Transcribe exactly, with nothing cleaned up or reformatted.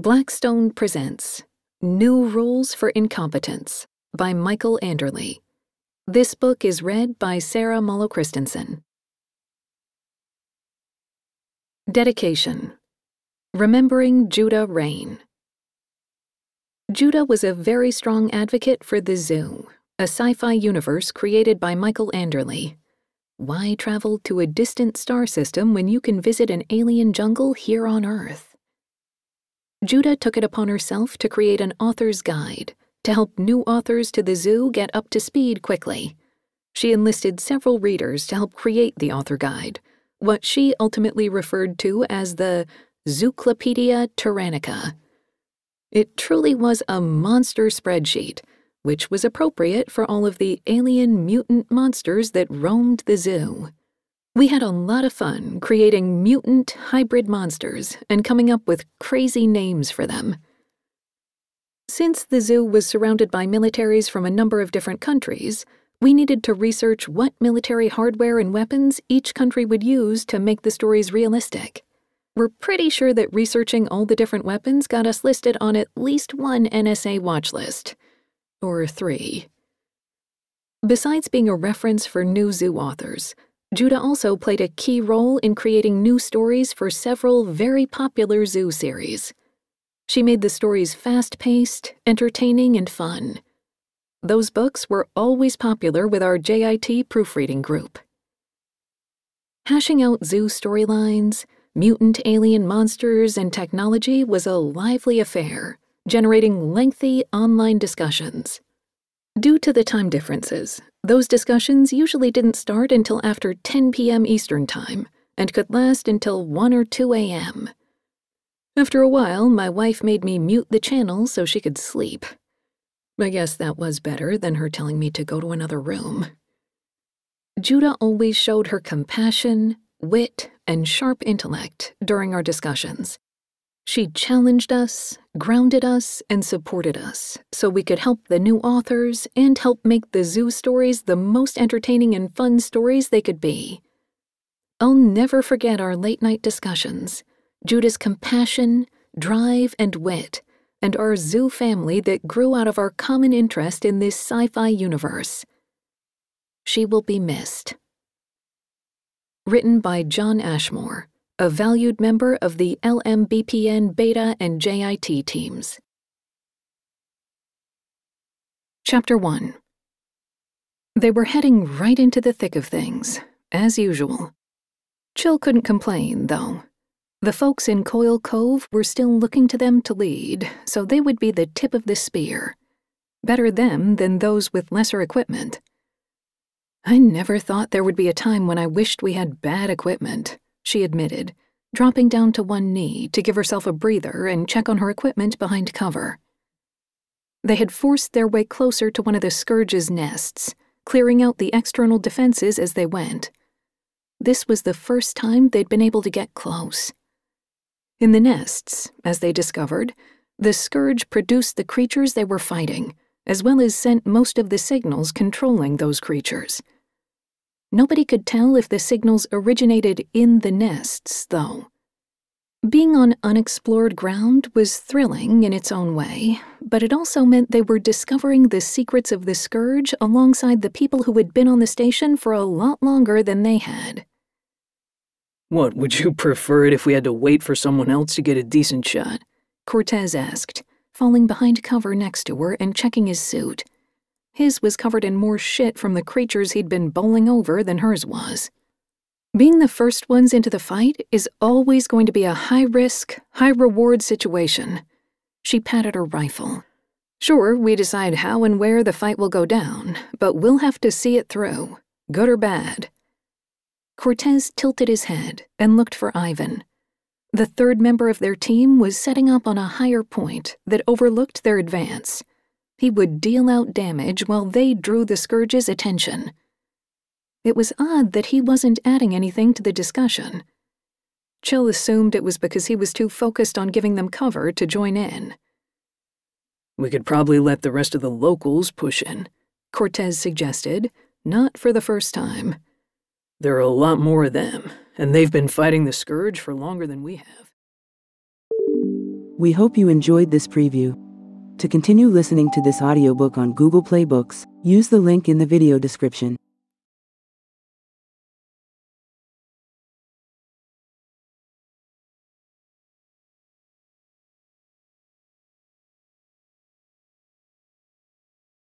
Blackstone presents New Rules for Incompetents by Michael Anderle. This book is read by Sarah Mollo-Christensen. Dedication. Remembering Judah Rain. Judah was a very strong advocate for the Zoo, a sci-fi universe created by Michael Anderle. Why travel to a distant star system when you can visit an alien jungle here on Earth? Judah took it upon herself to create an author's guide to help new authors to the zoo get up to speed quickly. She enlisted several readers to help create the author guide, what she ultimately referred to as the Zooclopedia Tyrannica. It truly was a monster spreadsheet, which was appropriate for all of the alien mutant monsters that roamed the zoo. We had a lot of fun creating mutant hybrid monsters and coming up with crazy names for them. Since the zoo was surrounded by militaries from a number of different countries, we needed to research what military hardware and weapons each country would use to make the stories realistic. We're pretty sure that researching all the different weapons got us listed on at least one N S A watch list. Or three. Besides being a reference for new zoo authors, Judah also played a key role in creating new stories for several very popular zoo series. She made the stories fast-paced, entertaining, and fun. Those books were always popular with our J I T proofreading group. Hashing out zoo storylines, mutant alien monsters, and technology was a lively affair, generating lengthy online discussions. Due to the time differences, those discussions usually didn't start until after ten p m Eastern Time and could last until one or two a m After a while, my wife made me mute the channel so she could sleep. I guess that was better than her telling me to go to another room. Judah always showed her compassion, wit, and sharp intellect during our discussions. She challenged us, grounded us, and supported us so we could help the new authors and help make the zoo stories the most entertaining and fun stories they could be. I'll never forget our late-night discussions, Judah's compassion, drive, and wit, and our zoo family that grew out of our common interest in this sci-fi universe. She will be missed. Written by John Ashmore, a valued member of the L M B P N Beta and J I T teams. Chapter one. They were heading right into the thick of things, as usual. Chill couldn't complain, though. The folks in Coil Cove were still looking to them to lead, so they would be the tip of the spear. Better them than those with lesser equipment. I never thought there would be a time when I wished we had bad equipment, she admitted, dropping down to one knee to give herself a breather and check on her equipment behind cover. They had forced their way closer to one of the Scourge's nests, clearing out the external defenses as they went. This was the first time they'd been able to get close. In the nests, as they discovered, the Scourge produced the creatures they were fighting, as well as sent most of the signals controlling those creatures. Nobody could tell if the signals originated in the nests, though. Being on unexplored ground was thrilling in its own way, but it also meant they were discovering the secrets of the Scourge alongside the people who had been on the station for a lot longer than they had. What, would you prefer it if we had to wait for someone else to get a decent shot? Cortez asked, falling behind cover next to her and checking his suit. His was covered in more shit from the creatures he'd been bowling over than hers was. Being the first ones into the fight is always going to be a high-risk, high-reward situation. She patted her rifle. Sure, we decide how and where the fight will go down, but we'll have to see it through, good or bad. Cortez tilted his head and looked for Ivan. The third member of their team was setting up on a higher point that overlooked their advance. He would deal out damage while they drew the Scourge's attention. It was odd that he wasn't adding anything to the discussion. Chill assumed it was because he was too focused on giving them cover to join in. We could probably let the rest of the locals push in, Cortez suggested, not for the first time. There are a lot more of them, and they've been fighting the Scourge for longer than we have. We hope you enjoyed this preview. To continue listening to this audiobook on Google Play Books, use the link in the video description.